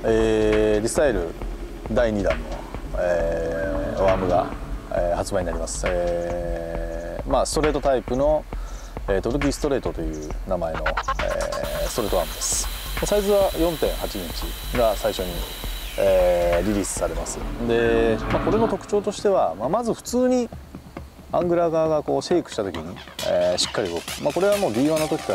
リスタイル第2弾の、ワームが、発売になります。ストレートタイプの、トルキーストレートという名前の、ストレートワームです。サイズは 4.8 インチが最初に、リリースされます。で、これの特徴としては、まず普通にアングラー側がこうシェイクした時に、しっかり動く、これはもう D1 の時から、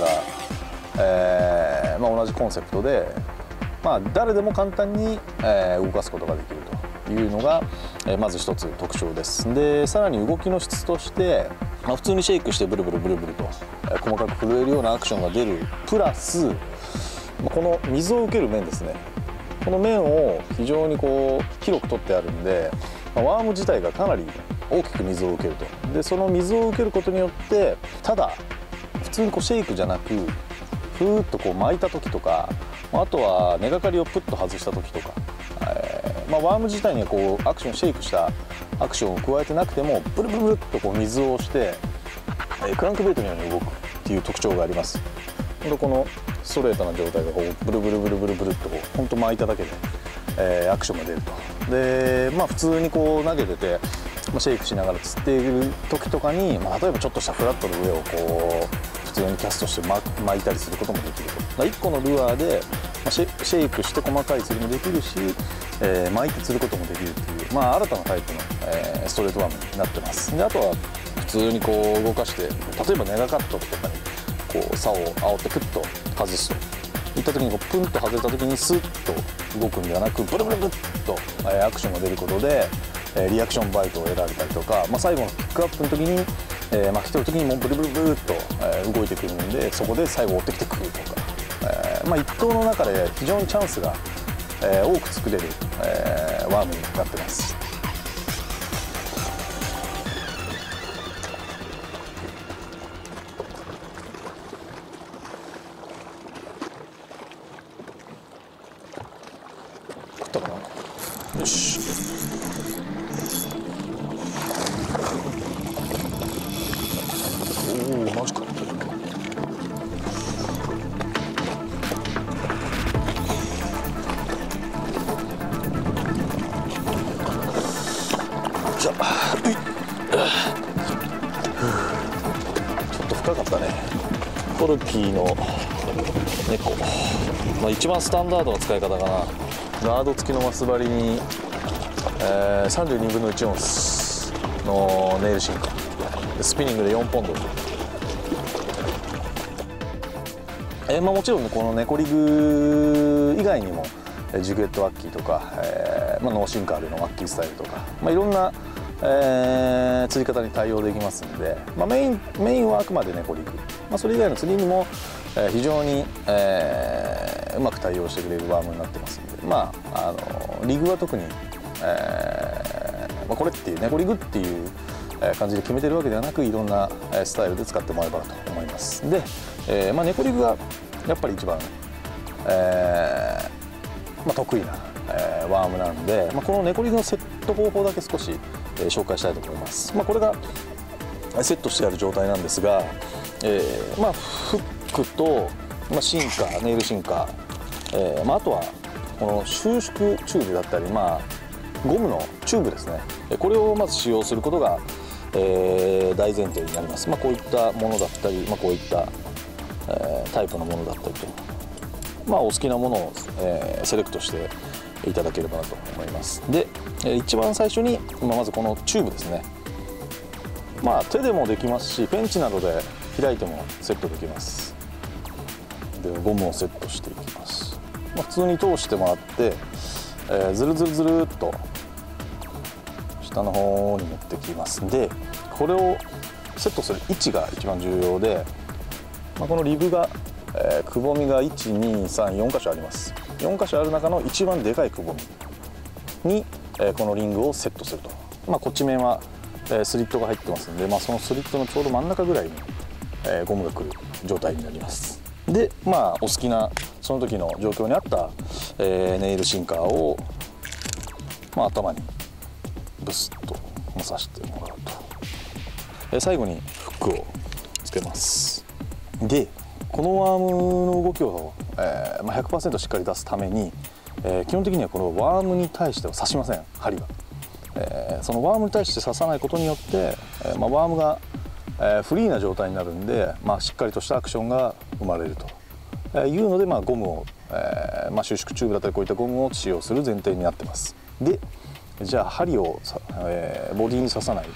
同じコンセプトで、誰でも簡単に、動かすことができるというのが、まず一つ特徴です。でさらに動きの質として、普通にシェイクしてブルブルブルブルと、細かく震えるようなアクションが出るプラス、この水を受ける面ですね、この面を非常にこう広く取ってあるんで、ワーム自体がかなり大きく水を受けると。でその水を受けることによって、ただ普通にこうシェイクじゃなくふーっとこう巻いた時とか、あとは根がかりをプッと外した時とか、ワーム自体にはこうアクションシェイクしたアクションを加えてなくてもブルブルブルっとこう水を押して、クランクベイトのように動くっていう特徴があります。でこのストレートな状態がこうブルブルブルブルブルっとこうほんと巻いただけで、アクションが出ると。で普通にこう投げててシェイクしながら釣っている時とかに、例えばちょっとしたフラットの上をこう普通にキャストして巻いたりすることもできると。1個のルアーでシェイクして細かい釣りもできるし、巻いて釣ることもできるっていう、新たなタイプの、ストレートワームになってます。であとは普通にこう動かして、例えばネガカットとかにこう竿を煽ってクッと外すといった時にこうプンと外れた時にスッと動くんではなく、ブルブルブルっと、アクションが出ることで、リアクションバイトを得られたりとか、最後のピックアップの時に、巻き取る時にもうブルブルブルっと、動いてくるんで、そこで最後追ってきてくるとか、一投の中で非常にチャンスが、多く作れる、ワームになってます。食ったかな。よし。おお、マジか。じゃあ、ちょっと深かったね。トルキーの猫、一番スタンダードな使い方かな。ガード付きのマス針に、32分の1オンスのネイルシンカー、スピニングで4ポンド、もちろんこのネコリグ以外にもジグエットワッキーとか、ノーシンカーでのワッキースタイルとか、いろんな、釣り方に対応できますんで、メインはあくまでネコリグ、それ以外の釣りにも、非常に、うまく対応してくれるワームになってますんで、リグは特に、これっていうネコリグっていう感じで決めてるわけではなく、いろんなスタイルで使ってもらえばと思います。で、ネコリグがやっぱり一番、得意な、ワームなんで、このネコリグのセット方法だけ少し、紹介したいと思います。これがセットしてある状態なんですが、フックと、シンカー、ネイルシンカー、あとはこの収縮チューブだったり、ゴムのチューブですね、これをまず使用することが、大前提になります。こういったものだったり、こういった、タイプのものだったりと、お好きなものを、セレクトしていただければなと思います。で、一番最初に、まずこのチューブですね。手でもできますし、ペンチなどで開いてもセットできます。でゴムをセットしていきます。普通に通してもらって、ずるずるずるっと下の方に持ってきますんで、これをセットする位置が一番重要で、このリブが、くぼみが1,2,3,4 箇所あります。4箇所ある中の一番でかいくぼみに、このリングをセットすると。こっち面は、スリットが入ってますんで、そのスリットのちょうど真ん中ぐらいに、ゴムがくる状態になります。で、お好きなその時の状況に合った、ネイルシンカーを、頭にブスッと刺してもらうと、最後にフックをつけます。でこのワームの動きを、100% しっかり出すために、 基本的にはこのワームに対しては刺しません、針は。そのワームに対して刺さないことによって、ワームが、フリーな状態になるんで、しっかりとしたアクションが生まれるというので、ゴムを、収縮チューブだったりこういったゴムを使用する前提になってます。でじゃあ針をボディに刺さない、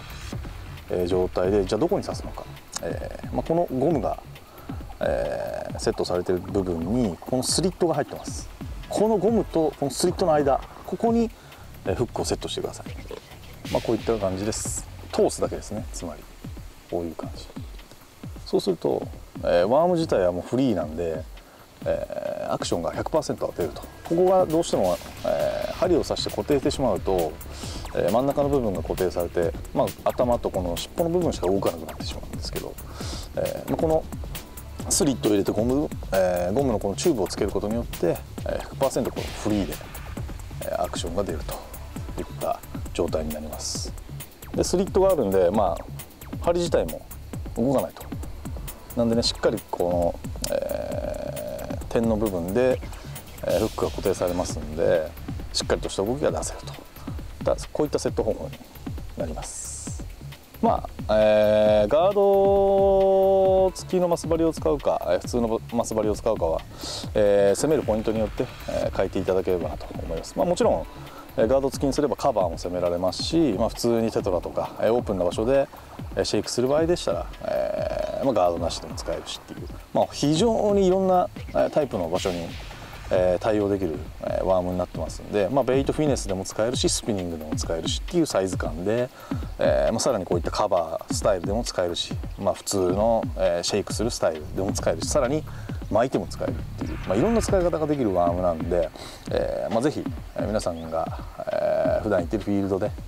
状態でじゃあどこに刺すのか、このゴムが、セットされている部分にこのスリットが入ってます。このゴムとこのスリットの間、ここにフックをセットしてください。こういった感じです。通すだけですね。つまりこういう感じ。そうすると、ワーム自体はもうフリーなんで、アクションが 100% は出ると。ここがどうしても、針を刺して固定してしまうと、真ん中の部分が固定されて、頭とこの尻尾の部分しか動かなくなってしまうんですけど、このスリットを入れてゴムのこのチューブをつけることによって 100% このフリーでアクションが出るといった状態になります。でスリットがあるんで、針自体も動かないと。なんでね、しっかりこの、点の部分で、フックが固定されますんで、しっかりとした動きが出せると。こういったセット方法になります。ガード付きのマス針を使うか普通のマス針を使うかは、攻めるポイントによって、変えていただければなと思います。もちろんガード付きにすればカバーも攻められますし、普通にテトラとかオープンな場所でシェイクする場合でしたら、ガードなしでも使えるしっていう、非常にいろんなタイプの場所に対応できるワームになってますんで、ベイトフィネスでも使えるしスピニングでも使えるしっていうサイズ感で、さらにこういったカバースタイルでも使えるし、普通のシェイクするスタイルでも使えるし、さらに巻いても使えるっていう、いろんな使い方ができるワームなんで、ぜひ皆さんが普段行ってるフィールドで、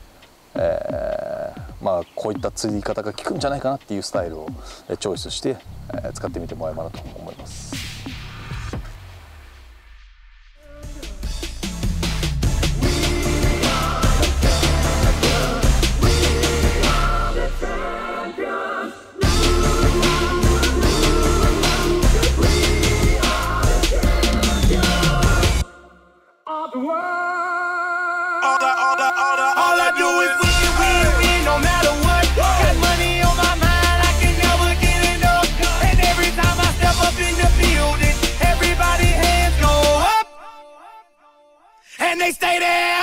こういった釣り方が効くんじゃないかなっていうスタイルをチョイスして使ってみてもらえばなと思います。 They stay there.